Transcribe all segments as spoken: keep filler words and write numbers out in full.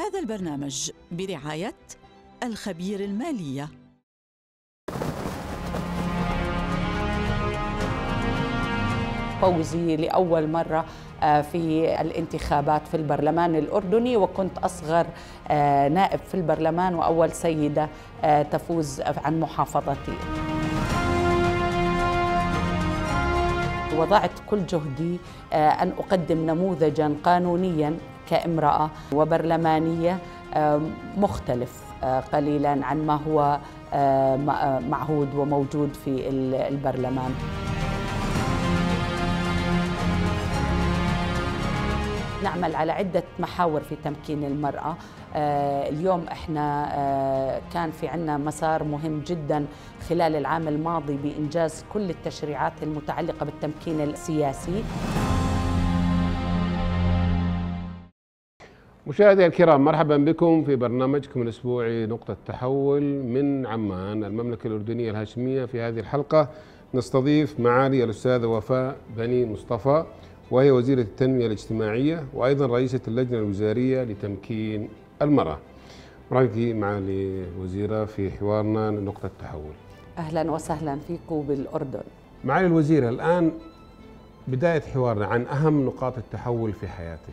هذا البرنامج برعاية الخبير المالية. فوزي لأول مرة في الانتخابات في البرلمان الأردني، وكنت أصغر نائب في البرلمان وأول سيدة تفوز عن محافظتي. وضعت كل جهدي أن أقدم نموذجاً قانونياً كامرأة وبرلمانية مختلف قليلاً عن ما هو معهود وموجود في البرلمان. نعمل على عدة محاور في تمكين المرأة. اليوم احنا كان في عنا مسار مهم جدا خلال العام الماضي بإنجاز كل التشريعات المتعلقة بالتمكين السياسي. مشاهدينا الكرام، مرحبا بكم في برنامجكم الأسبوعي نقطة تحول من عمان المملكة الأردنية الهاشمية. في هذه الحلقة نستضيف معالي الأستاذة وفاء بني مصطفى، وهي وزيرة التنمية الاجتماعية وأيضا رئيسة اللجنة الوزارية لتمكين المرأة. رأيك معالي الوزيرة في حوارنا نقطة تحول. أهلا وسهلا فيكم بالأردن. معالي الوزيرة، الآن بداية حوارنا عن أهم نقاط التحول في حياتك.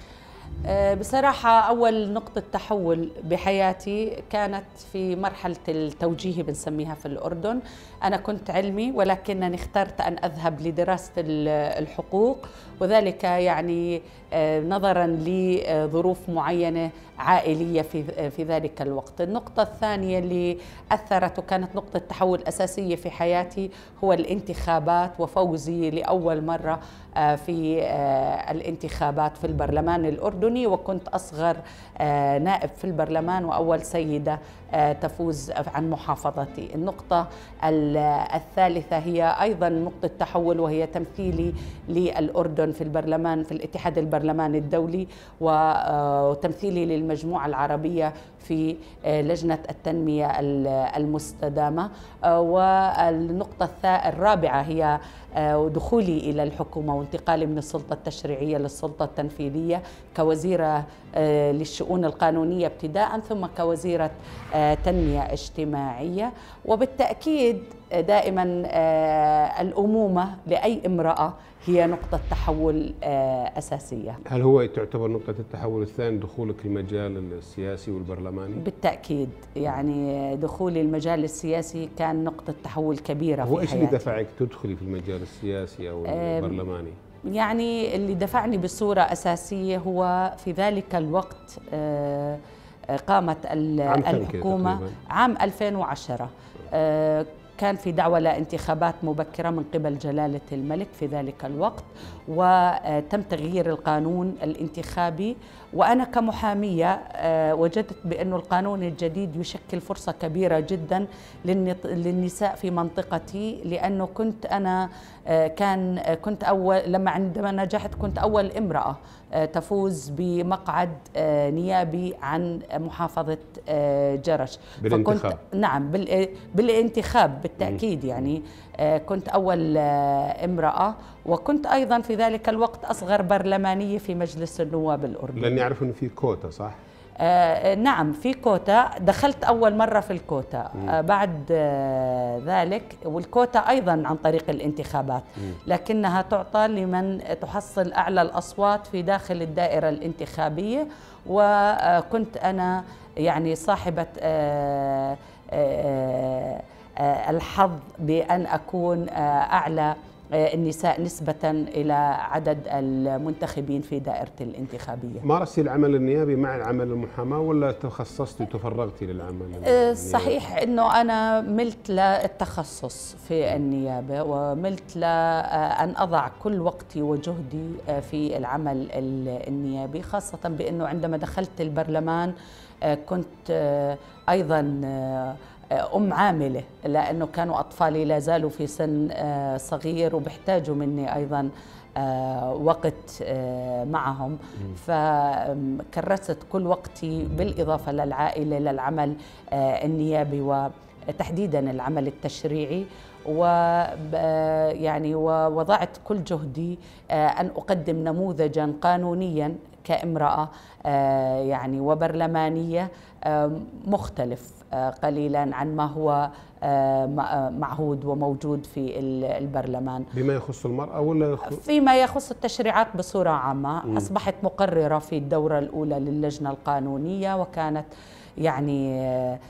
بصراحة أول نقطة تحول بحياتي كانت في مرحلة التوجيهي بنسميها في الأردن. أنا كنت علمي ولكنني اخترت أن أذهب لدراسة الحقوق، وذلك يعني نظراً لظروف معينة عائلية في في ذلك الوقت. النقطة الثانية اللي أثرت وكانت نقطة تحول أساسية في حياتي هو الانتخابات وفوزي لأول مرة في الانتخابات في البرلمان الأردني، وكنت أصغر نائب في البرلمان وأول سيدة تفوز عن محافظتي. النقطة الثالثة هي أيضا نقطة تحول، وهي تمثيلي للأردن في البرلمان في الاتحاد البرلماني الدولي، وتمثيلي للمجموعة العربية في لجنة التنمية المستدامة. والنقطة الرابعة هي دخولي إلى الحكومة وانتقالي من السلطة التشريعية للسلطة التنفيذية كوزيرة للشؤون القانونية ابتداء، ثم كوزيرة تنمية اجتماعية. وبالتأكيد دائما الأمومة لأي امرأة هي نقطة تحول أساسية. هل هو تعتبر نقطة التحول الثاني دخولك المجال السياسي والبرلماني؟ بالتأكيد، يعني دخولي المجال السياسي كان نقطة تحول كبيرة في حياتي. وإيش اللي دفعك تدخلي في المجال السياسي أو البرلماني؟ يعني اللي دفعني بصورة أساسية هو في ذلك الوقت قامت الحكومة عام ألفين وعشرة، كان في دعوة لانتخابات مبكرة من قبل جلالة الملك في ذلك الوقت، وتم تغيير القانون الانتخابي. وأنا كمحامية وجدت بأن القانون الجديد يشكل فرصة كبيرة جدا للنساء في منطقتي، لأنه كنت أنا كان كنت أول لما عندما نجحت كنت أول امرأة تفوز بمقعد نيابي عن محافظة جرش بالانتخاب. فكنت نعم بالانتخاب بالتأكيد، يعني كنت أول امرأة، وكنت أيضا في ذلك الوقت أصغر برلمانية في مجلس النواب الأردني. لأني أعرف أنه في كوتا، صح؟ آه نعم في كوتا، دخلت أول مرة في الكوتا. آه بعد آه ذلك، والكوتا أيضا عن طريق الانتخابات، لكنها تعطى لمن تحصل أعلى الأصوات في داخل الدائرة الانتخابية. وكنت أنا يعني صاحبة آه آه آه الحظ بأن أكون آه أعلى النساء نسبة إلى عدد المنتخبين في دائرتي الانتخابية. مارستي العمل النيابي مع العمل المحاماة ولا تخصصتي وتفرغتي للعمل النيابي؟ صحيح أنه أنا ملت للتخصص في النيابة، وملت لأن أضع كل وقتي وجهدي في العمل النيابي، خاصة بأنه عندما دخلت البرلمان كنت أيضا أم عاملة، لأنه كانوا أطفالي لا زالوا في سن صغير وبيحتاجوا مني أيضا وقت معهم، فكرست كل وقتي بالإضافة للعائلة للعمل النيابي وتحديدا العمل التشريعي. ويعني ووضعت كل جهدي أن أقدم نموذجا قانونيا كامرأة يعني وبرلمانية مختلف قليلا عن ما هو معهود وموجود في البرلمان. بما يخص المرأة ولا يخص؟ فيما يخص التشريعات بصورة عامة. م. أصبحت مقررة في الدورة الأولى للجنة القانونية، وكانت يعني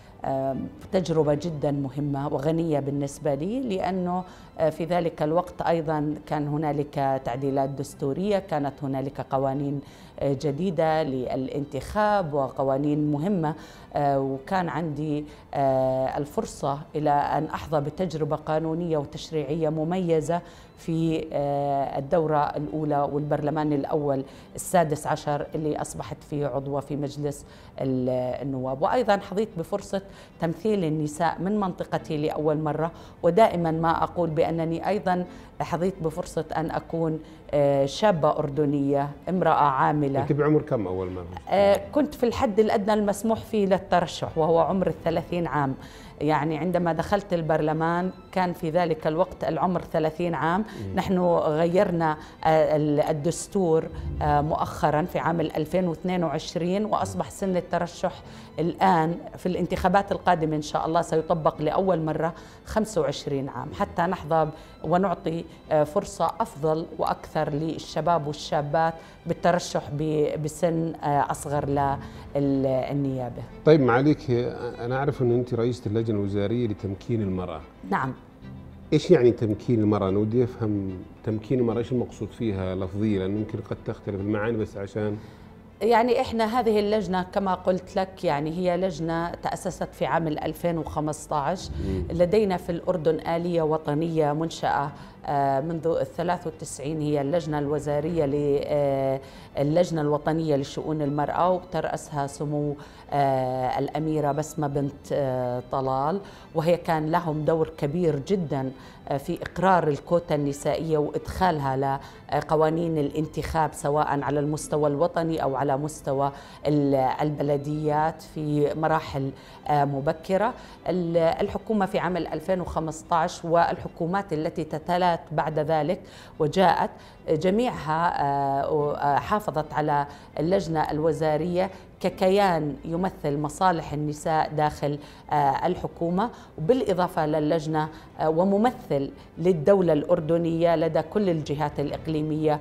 تجربة جدا مهمة وغنية بالنسبة لي، لأنه في ذلك الوقت أيضا كان هنالك تعديلات دستورية، كانت هنالك قوانين جديدة للانتخاب وقوانين مهمة، وكان عندي الفرصة إلى أن أحظى بتجربة قانونية وتشريعية مميزة في الدورة الأولى والبرلمان الأول السادس عشر اللي أصبحت فيه عضوة في مجلس النواب. وأيضا حظيت بفرصة تمثيل النساء من منطقتي لأول مرة، ودائما ما أقول بأنني أيضا حظيت بفرصة أن أكون شابة أردنية، امرأة عاملة. أنت بعمر كم أول ما؟ كنت في الحد الأدنى المسموح فيه للترشح، وهو عمر الثلاثين عام. يعني عندما دخلت البرلمان كان في ذلك الوقت العمر ثلاثين عام. م. نحن غيرنا الدستور مؤخرا في عام ألفين واثنين وعشرين، وأصبح سن الترشح الآن في الانتخابات القادمة إن شاء الله سيطبق لأول مرة خمسة وعشرين عام، حتى نحظى ونعطي فرصة أفضل وأكثر للشباب والشابات بالترشح بسن أصغر للنيابة. طيب معاليك، أنا أعرف أن أنت رئيسة اللجنة الوزارية لتمكين المرأة. نعم. إيش يعني تمكين المرأة؟ أنا ودي أفهم تمكين المرأة إيش المقصود فيها لفظيا، لأن ممكن قد تختلف المعاني، بس عشان يعني إحنا هذه اللجنة كما قلت لك يعني هي لجنة تأسست في عام ألفين وخمسة عشر. لدينا في الأردن آلية وطنية منشأة منذ الثلاث والتسعين، هي اللجنة الوزارية للجنة الوطنية لشؤون المرأة، وترأسها سمو الأميرة بسمة بنت طلال، وهي كان لهم دور كبير جدا في إقرار الكوتا النسائية وإدخالها لقوانين الانتخاب سواء على المستوى الوطني أو على مستوى البلديات في مراحل مبكرة. الحكومة في عام ألفين وخمسة عشر والحكومات التي تتلات بعد ذلك وجاءت جميعها حافظت على اللجنة الوزارية ككيان يمثل مصالح النساء داخل الحكومة، وبالإضافة للجنة وممثل للدولة الأردنية لدى كل الجهات الإقليمية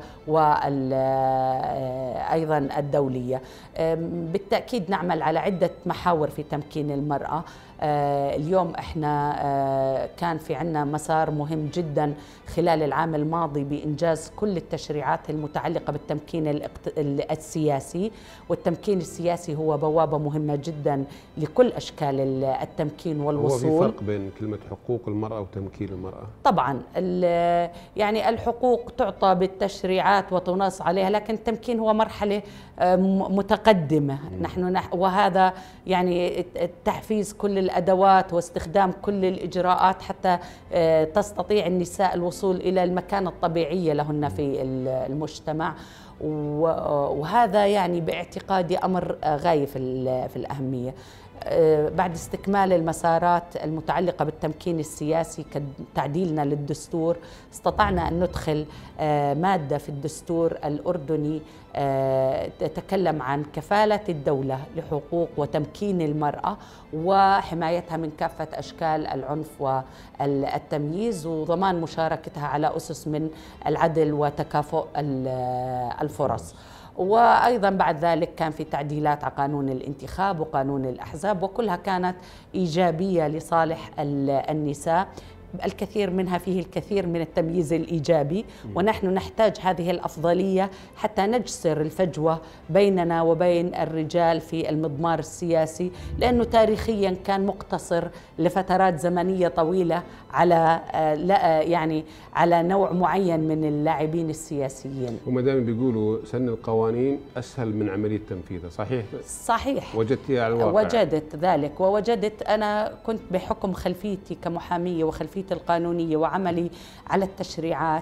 وأيضا الدولية. بالتأكيد نعمل على عدة محاور في تمكين المرأة. اليوم احنا كان في عنا مسار مهم جدا خلال العام الماضي بإنجاز كل التشريعات المتعلقة بالتمكين السياسي، والتمكين السياسي هو بوابة مهمة جدا لكل أشكال التمكين والوصول. هو في فرق بين كلمة حقوق المرأة وتمكين المرأة؟ طبعا يعني الحقوق تعطى بالتشريعات وتنص عليها، لكن التمكين هو مرحلة متقدمة. م. نحن وهذا يعني تحفيز كل الأدوات واستخدام كل الإجراءات حتى تستطيع النساء الوصول إلى المكانة الطبيعية لهن في المجتمع، وهذا يعني باعتقادي أمر غاية في الأهمية. بعد استكمال المسارات المتعلقة بالتمكين السياسي كتعديلنا للدستور، استطعنا أن ندخل مادة في الدستور الأردني تتكلم عن كفالة الدولة لحقوق وتمكين المرأة وحمايتها من كافة أشكال العنف والتمييز، وضمان مشاركتها على أسس من العدل وتكافؤ الفرص. وأيضا بعد ذلك كان في تعديلات على قانون الانتخاب وقانون الأحزاب، وكلها كانت إيجابية لصالح النساء. الكثير منها فيه الكثير من التمييز الإيجابي، ونحن نحتاج هذه الأفضلية حتى نجسر الفجوة بيننا وبين الرجال في المضمار السياسي، لأنه تاريخيا كان مقتصر لفترات زمنية طويلة على يعني على نوع معين من اللاعبين السياسيين. وما دام بيقولوا سن القوانين أسهل من عملية تنفيذها، صحيح؟ صحيح. وجدتيها على الواقع؟ وجدت ذلك، ووجدت أنا كنت بحكم خلفيتي كمحامية وخلفيتي القانونية وعملي على التشريعات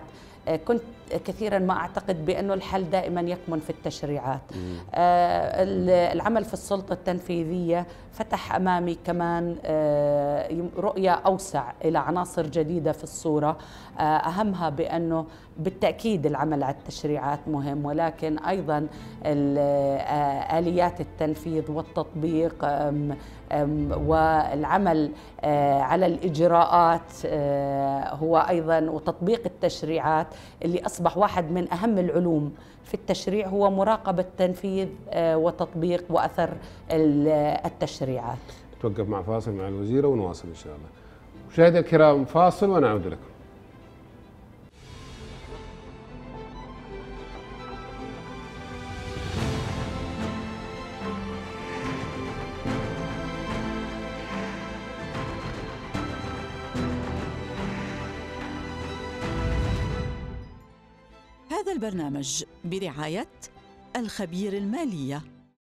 كنت كثيرا ما أعتقد بأنه الحل دائما يكمن في التشريعات. العمل في السلطة التنفيذية فتح أمامي كمان رؤية أوسع إلى عناصر جديدة في الصورة، أهمها بأنه بالتأكيد العمل على التشريعات مهم، ولكن أيضا آليات التنفيذ والتطبيق والعمل على الإجراءات هو أيضا، وتطبيق التشريعات اللي أصبح واحد من أهم العلوم في التشريع هو مراقبة تنفيذ وتطبيق وأثر التشريعات. نتوقف مع فاصل مع الوزيرة ونواصل إن شاء الله. مشاهدينا الكرام فاصل ونعود لكم. هذا البرنامج برعاية الخبير المالية.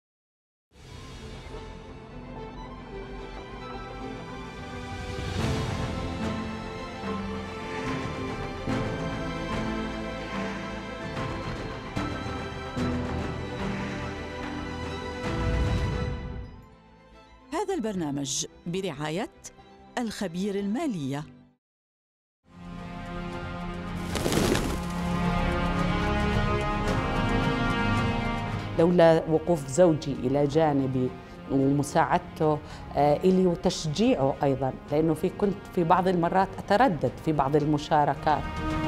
هذا البرنامج برعاية الخبير المالية. لولا وقوف زوجي إلى جانبي ومساعدته إلي وتشجيعه أيضا، لأنه في كنت في بعض المرات أتردد في بعض المشاركات.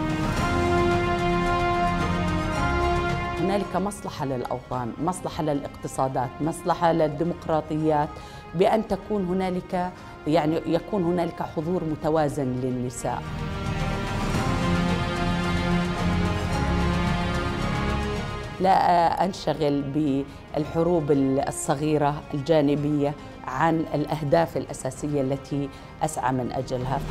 هنالك مصلحة للأوطان، مصلحة للاقتصادات، مصلحة للديمقراطيات بأن تكون هنالك يعني يكون هنالك حضور متوازن للنساء. لا أنشغل بالحروب الصغيرة الجانبية عن الأهداف الأساسية التي أسعى من أجلها.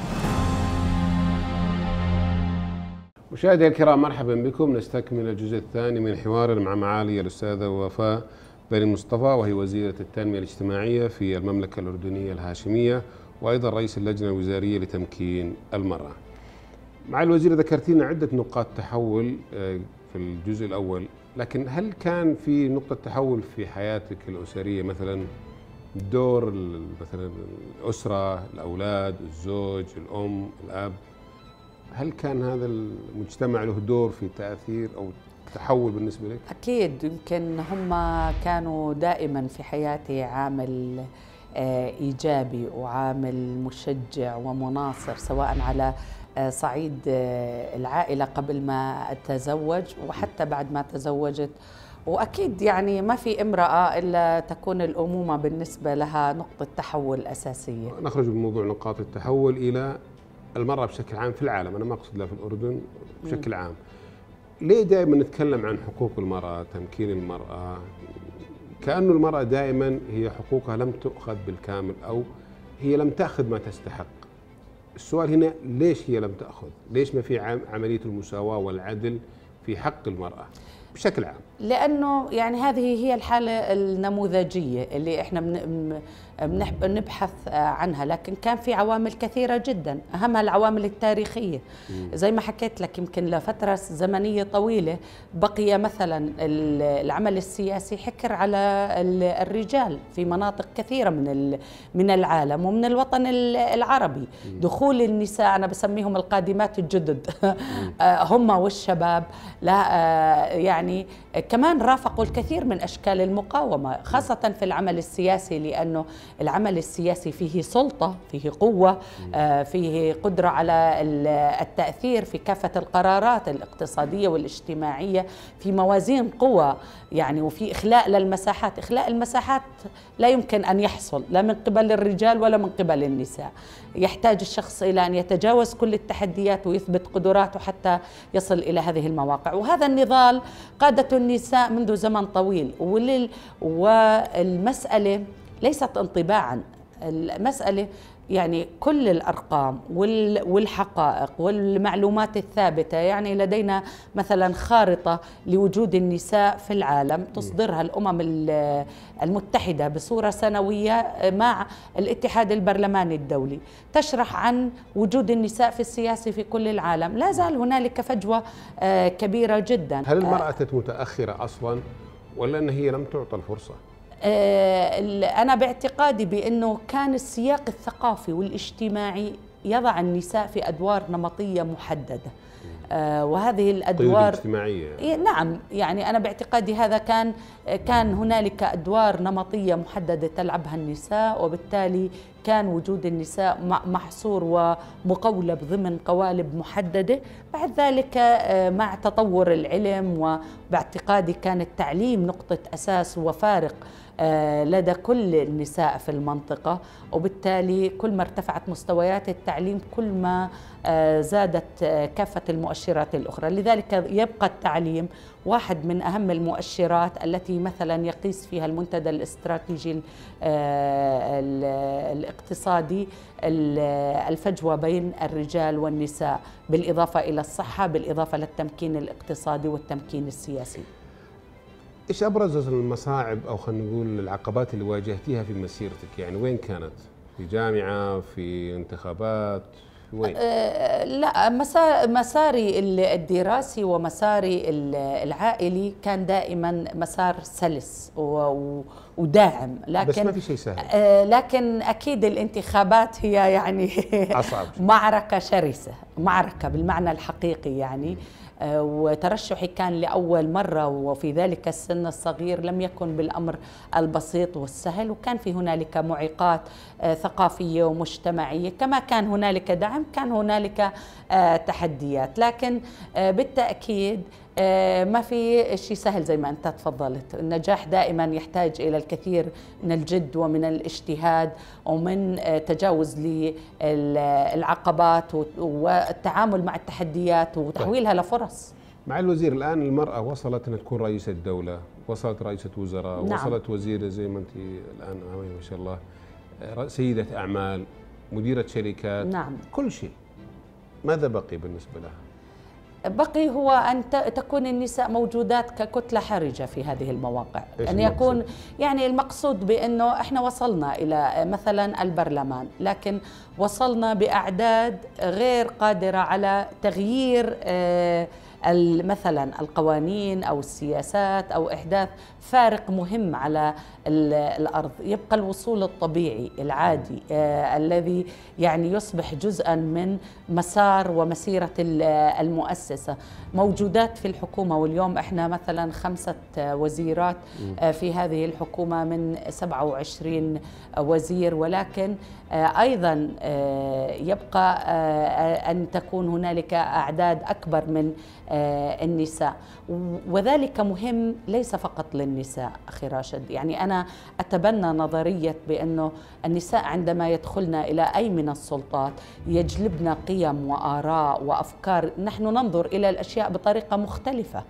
مشاهدينا الكرام مرحبا بكم. نستكمل الجزء الثاني من حوارنا مع معالي الأستاذة وفاء بني مصطفى، وهي وزيرة التنمية الاجتماعية في المملكة الأردنية الهاشمية، وأيضا رئيس اللجنة الوزارية لتمكين المرأة. مع الوزيرة ذكرت لنا عدة نقاط تحول في الجزء الأول، لكن هل كان في نقطة تحول في حياتك الأسرية، مثلا دور مثلا الأسرة، الأولاد، الزوج، الأم، الأب؟ هل كان هذا المجتمع له دور في تأثير أو تحول بالنسبة لك؟ أكيد، يمكن هم كانوا دائما في حياتي عامل إيجابي وعامل مشجع ومناصر، سواء على صعيد العائلة قبل ما أتزوج وحتى بعد ما تزوجت. وأكيد يعني ما في امرأة إلا تكون الأمومة بالنسبة لها نقطة تحول أساسية. نخرج من موضوع نقاط التحول إلى المرأة بشكل عام في العالم، أنا ما أقصد لا في الأردن، بشكل عام. ليه دائما نتكلم عن حقوق المرأة، تمكين المرأة، كأنه المرأة دائما هي حقوقها لم تؤخذ بالكامل أو هي لم تأخذ ما تستحق؟ السؤال هنا ليش هي لم تأخذ؟ ليش ما في عملية المساواة والعدل في حق المرأة بشكل عام؟ لأنه يعني هذه هي الحالة النموذجية اللي احنا بنبحث عنها، لكن كان في عوامل كثيرة جدا، أهمها العوامل التاريخية. زي ما حكيت لك، يمكن لفترة زمنية طويلة بقي مثلا العمل السياسي حكر على الرجال في مناطق كثيرة من من العالم ومن الوطن العربي. دخول النساء، أنا بسميهم القادمات الجدد، هم والشباب، لا يعني كمان رافقوا الكثير من أشكال المقاومة، خاصة في العمل السياسي، لأنه العمل السياسي فيه سلطة، فيه قوة، فيه قدرة على التأثير في كافة القرارات الاقتصادية والاجتماعية، في موازين قوى يعني، وفي إخلاء للمساحات. إخلاء المساحات لا يمكن أن يحصل لا من قبل الرجال ولا من قبل النساء. يحتاج الشخص إلى أن يتجاوز كل التحديات ويثبت قدراته حتى يصل إلى هذه المواقع، وهذا النضال قادته النساء منذ زمن طويل. والمسألة ليست انطباعا، المسألة يعني كل الأرقام والحقائق والمعلومات الثابتة، يعني لدينا مثلا خارطة لوجود النساء في العالم تصدرها الأمم المتحدة بصورة سنوية مع الاتحاد البرلماني الدولي، تشرح عن وجود النساء في السياسة في كل العالم. لا زال هنالك فجوة كبيرة جدا. هل المرأة متأخرة أصلا ولا أن هي لم تعطى الفرصة؟ أنا باعتقادي بأنه كان السياق الثقافي والاجتماعي يضع النساء في أدوار نمطية محددة، وهذه الأدوار الاجتماعية. نعم، يعني أنا باعتقادي هذا كان كان هنالك أدوار نمطية محددة تلعبها النساء، وبالتالي كان وجود النساء محصور ومقولب ضمن قوالب محددة. بعد ذلك مع تطور العلم وباعتقادي كان التعليم نقطة أساس وفارق لدى كل النساء في المنطقة، وبالتالي كل ما ارتفعت مستويات التعليم كل ما زادت كافة المؤشرات الأخرى. لذلك يبقى التعليم واحد من أهم المؤشرات التي مثلا يقيس فيها المنتدى الاستراتيجي الاقتصادي الفجوة بين الرجال والنساء، بالإضافة إلى الصحة، بالإضافة للتمكين الاقتصادي والتمكين السياسي. إيش أبرز المصاعب أو خلينا نقول العقبات اللي واجهتيها في مسيرتك؟ يعني وين كانت؟ في جامعة، في انتخابات، وين؟ أه لا، مساري الدراسي ومساري العائلي كان دائما مسار سلس وداعم، لكن بس ما في شيء سهل. أه لكن أكيد الانتخابات هي يعني أصعب معركة شرسة، معركة بالمعنى الحقيقي يعني. وترشحي كان لأول مرة وفي ذلك السن الصغير لم يكن بالأمر البسيط والسهل، وكان في هنالك معيقات ثقافية ومجتمعية، كما كان هنالك دعم كان هنالك تحديات، لكن بالتأكيد ما في شيء سهل زي ما أنت تفضلت. النجاح دائما يحتاج إلى الكثير من الجد ومن الاجتهاد ومن تجاوز للعقبات والتعامل مع التحديات وتحويلها لفرص. مع الوزير الآن المرأة وصلت أن تكون رئيسة دولة، وصلت رئيسة وزراء، نعم. وصلت وزيرة زي ما أنت الآن ما شاء الله، سيدة أعمال، مديرة شركات، نعم. كل شيء. ماذا بقي بالنسبة لها؟ بقي هو أن تكون النساء موجودات ككتلة حرجة في هذه المواقع، أن يكون يعني المقصود بأنه إحنا وصلنا إلى مثلا البرلمان، لكن وصلنا بأعداد غير قادرة على تغيير مثلا القوانين أو السياسات أو إحداث فارق مهم على الأرض. يبقى الوصول الطبيعي العادي آه الذي يعني يصبح جزءا من مسار ومسيرة المؤسسة موجودات في الحكومة. واليوم إحنا مثلا خمسة وزيرات آه في هذه الحكومة من سبعة وعشرين وزير، ولكن آه أيضا آه يبقى آه أن تكون هنالك أعداد أكبر من آه النساء، وذلك مهم ليس فقط للنساء. أخي راشد، يعني أنا أتبنى نظرية بأنه النساء عندما يدخلن إلى أي من السلطات يجلبن قيم وآراء وأفكار، نحن ننظر إلى الأشياء بطريقة مختلفة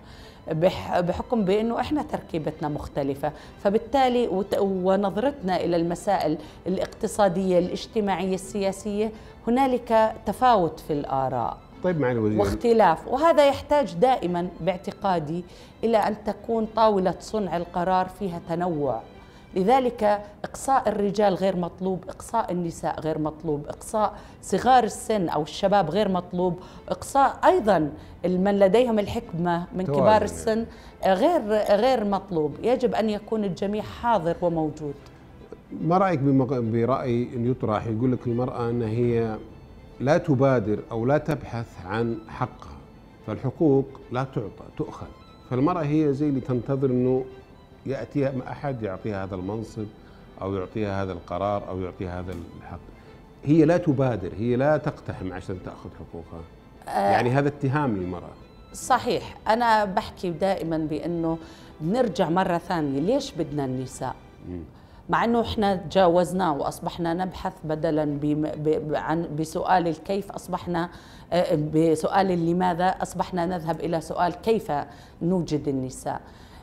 بحكم بأنه إحنا تركيبتنا مختلفة، فبالتالي ونظرتنا إلى المسائل الاقتصادية الاجتماعية السياسية هنالك تفاوت في الآراء. طيب مع الوزير واختلاف، وهذا يحتاج دائما باعتقادي إلى أن تكون طاولة صنع القرار فيها تنوع. لذلك إقصاء الرجال غير مطلوب، إقصاء النساء غير مطلوب، إقصاء صغار السن أو الشباب غير مطلوب، إقصاء أيضا من لديهم الحكمة من كبار السن غير غير مطلوب. يجب أن يكون الجميع حاضر وموجود. ما رأيك برأي يطرح يقول لك المرأة أن هي لا تبادر أو لا تبحث عن حقها، فالحقوق لا تعطى تؤخذ، فالمرأة هي زي اللي تنتظر أنه يأتيها أحد يعطيها هذا المنصب أو يعطيها هذا القرار أو يعطيها هذا الحق، هي لا تبادر، هي لا تقتحم عشان تأخذ حقوقها. آه يعني هذا اتهام للمرأة. صحيح، أنا بحكي دائما بأنه بنرجع مرة ثانية، ليش بدنا النساء؟ م. مع أنه إحنا تجاوزناه وأصبحنا نبحث بدلاً عن بسؤال الكيف، أصبحنا بسؤال لماذا أصبحنا نذهب إلى سؤال كيف نوجد النساء.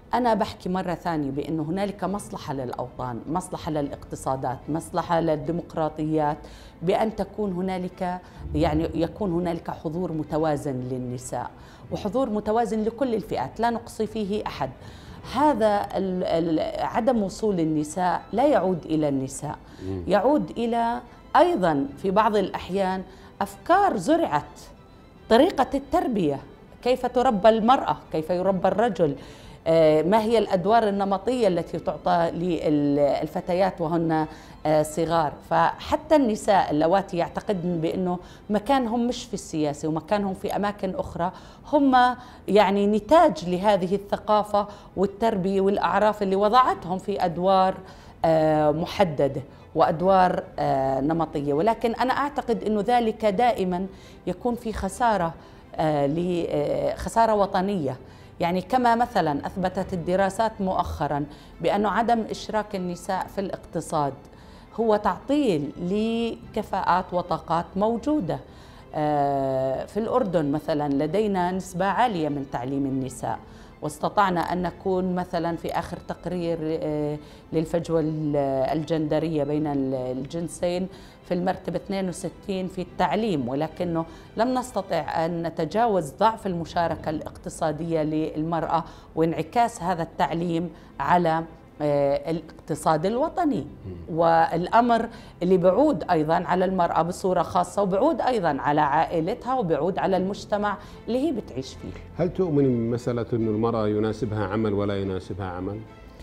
أنا بحكي مرة ثانية بأنه هنالك مصلحة للأوطان، مصلحة للاقتصادات، مصلحة للديمقراطيات، بأن تكون هنالك يعني يكون هنالك حضور متوازن للنساء وحضور متوازن لكل الفئات، لا نقصي فيه أحد. هذا عدم وصول النساء لا يعود إلى النساء، يعود إلى أيضا في بعض الأحيان أفكار زرعت، طريقة التربية، كيف تربى المرأة، كيف يربى الرجل، ما هي الأدوار النمطية التي تعطى للفتيات وهن صغار. فحتى النساء اللواتي يعتقدن بأنه مكانهم مش في السياسة ومكانهم في أماكن أخرى، هم يعني نتاج لهذه الثقافة والتربية والأعراف اللي وضعتهم في أدوار محددة وأدوار نمطية. ولكن أنا أعتقد أنه ذلك دائما يكون في خسارة لخسارة وطنية. يعني كما مثلا أثبتت الدراسات مؤخرا بأن عدم إشراك النساء في الاقتصاد هو تعطيل لكفاءات وطاقات موجودة. في الأردن مثلا لدينا نسبة عالية من تعليم النساء، واستطعنا أن نكون مثلا في آخر تقرير للفجوة الجندرية بين الجنسين في المرتبة اثنين وستين في التعليم، ولكنه لم نستطع أن نتجاوز ضعف المشاركة الاقتصادية للمرأة وانعكاس هذا التعليم على الاقتصاد الوطني، والأمر اللي بعود أيضا على المرأة بصورة خاصة وبعود أيضا على عائلتها وبعود على المجتمع اللي هي بتعيش فيه. هل تؤمن بمسألة أن المرأة يناسبها عمل ولا يناسبها عمل؟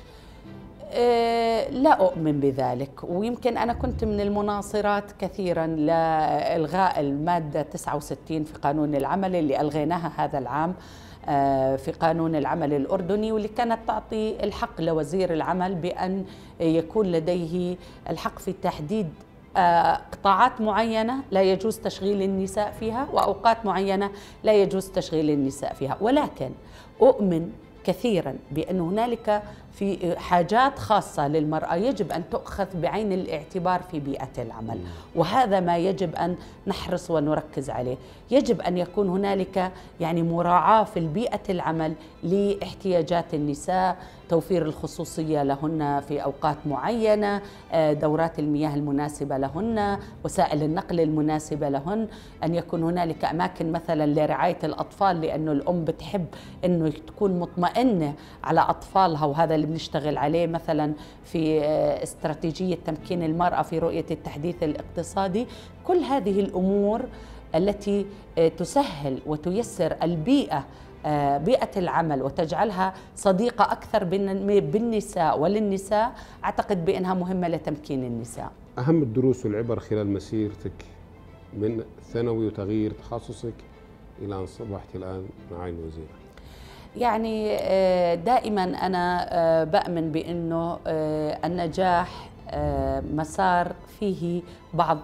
أه لا أؤمن بذلك، ويمكن أنا كنت من المناصرات كثيرا لإلغاء المادة تسعة وستين في قانون العمل اللي ألغيناها هذا العام في قانون العمل الأردني، واللي كانت تعطي الحق لوزير العمل بأن يكون لديه الحق في تحديد قطاعات معينة لا يجوز تشغيل النساء فيها وأوقات معينة لا يجوز تشغيل النساء فيها. ولكن أؤمن كثيرا بأن هنالك في حاجات خاصة للمرأة يجب أن تؤخذ بعين الاعتبار في بيئة العمل، وهذا ما يجب أن نحرص ونركز عليه. يجب أن يكون هنالك يعني مراعاة في البيئة العمل لاحتياجات النساء، توفير الخصوصية لهن في أوقات معينة، دورات المياه المناسبة لهن، وسائل النقل المناسبة لهن، أن يكون هنالك أماكن مثلا لرعاية الأطفال، لأنه الأم بتحب أنه تكون مطمئنة على أطفالها، وهذا اللي بنشتغل عليه مثلا في استراتيجية تمكين المرأة في رؤية التحديث الاقتصادي. كل هذه الأمور التي تسهل وتيسر البيئة بيئة العمل وتجعلها صديقة أكثر بالنساء وللنساء، أعتقد بأنها مهمة لتمكين النساء. أهم الدروس والعبر خلال مسيرتك من ثانوي وتغيير تخصصك إلى أن أصبحت الآن معالي الوزيرة؟ يعني دائما أنا بأمن بأنه النجاح مسار فيه بعض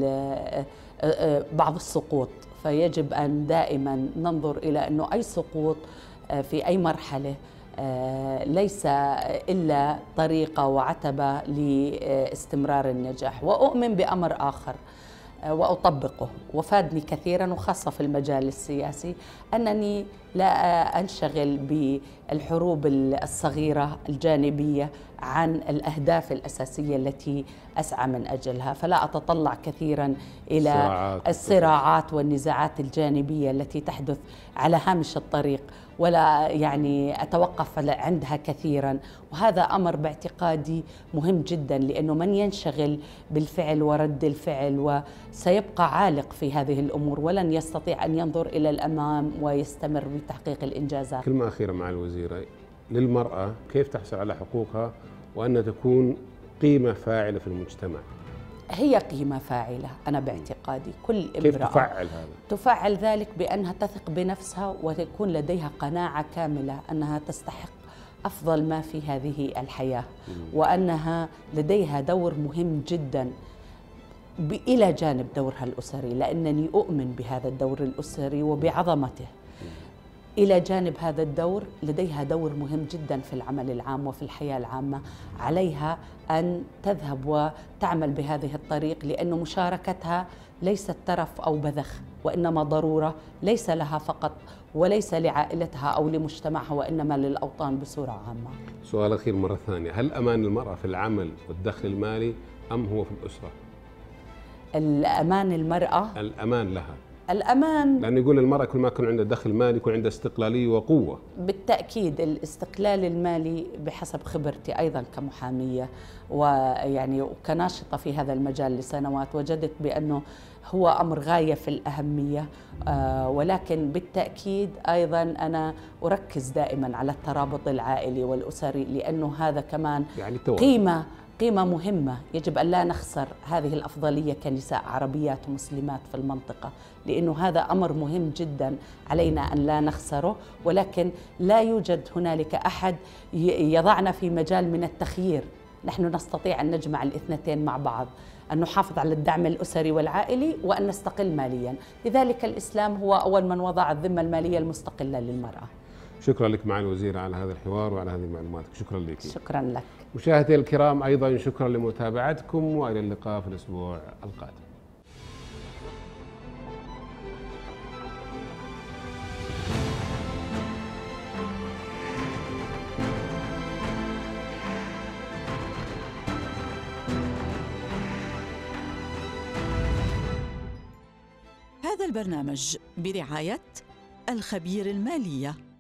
بعض السقوط، فيجب أن دائما ننظر إلى أنه أي سقوط في أي مرحلة ليس إلا طريقة وعتبة لاستمرار النجاح. وأؤمن بأمر آخر وأطبقه وفادني كثيرا وخاصة في المجال السياسي، أنني لا أنشغل بالحروب الصغيرة الجانبية عن الأهداف الأساسية التي أسعى من أجلها، فلا أتطلع كثيرا إلى الصراعات والنزاعات الجانبية التي تحدث على هامش الطريق، ولا يعني أتوقف عندها كثيرا. وهذا أمر باعتقادي مهم جدا، لأنه من ينشغل بالفعل ورد الفعل وسيبقى عالق في هذه الأمور ولن يستطيع أن ينظر إلى الأمام ويستمر بتحقيق الإنجازات. كلمة أخيرة مع الوزيرة للمرأة، كيف تحصل على حقوقها وأن تكون قيمة فاعلة في المجتمع؟ هي قيمة فاعلة أنا باعتقادي. كل امرأة كيف تفعل هذا؟ تفعل ذلك بأنها تثق بنفسها وتكون لديها قناعة كاملة أنها تستحق أفضل ما في هذه الحياة، وأنها لديها دور مهم جدا إلى جانب دورها الأسري، لأنني أؤمن بهذا الدور الأسري وبعظمته. إلى جانب هذا الدور لديها دور مهم جدا في العمل العام وفي الحياة العامة. عليها أن تذهب وتعمل بهذه الطريق، لأن مشاركتها ليست ترف أو بذخ، وإنما ضرورة ليس لها فقط وليس لعائلتها أو لمجتمعها، وإنما للأوطان بصورة عامة. سؤال أخير مرة ثانية، هل أمان المرأة في العمل والدخل المالي أم هو في الأسرة؟ الأمان المرأة، الأمان لها، الأمان، لأنه يقول المرأة كل ما يكون عندها دخل مالي يكون عندها استقلالية وقوة. بالتأكيد الاستقلال المالي بحسب خبرتي أيضا كمحامية ويعني وكناشطة في هذا المجال لسنوات، وجدت بأنه هو أمر غاية في الأهمية. آه ولكن بالتأكيد أيضا أنا أركز دائما على الترابط العائلي والأسري، لأنه هذا كمان يعني قيمة قيمة مهمة يجب أن لا نخسر هذه الأفضلية كنساء عربيات ومسلمات في المنطقة، لأنه هذا أمر مهم جدا علينا أن لا نخسره. ولكن لا يوجد هنالك أحد يضعنا في مجال من التخيير، نحن نستطيع أن نجمع الاثنتين مع بعض، أن نحافظ على الدعم الأسري والعائلي وأن نستقل ماليا. لذلك الإسلام هو أول من وضع الذمة المالية المستقلة للمرأة. شكرا لك معالي الوزير على هذا الحوار وعلى هذه المعلومات، شكرا لك. شكرا لك. مشاهدينا الكرام أيضا شكرا لمتابعتكم، وإلى اللقاء في الأسبوع القادم. هذا البرنامج برعاية الخبير المالية.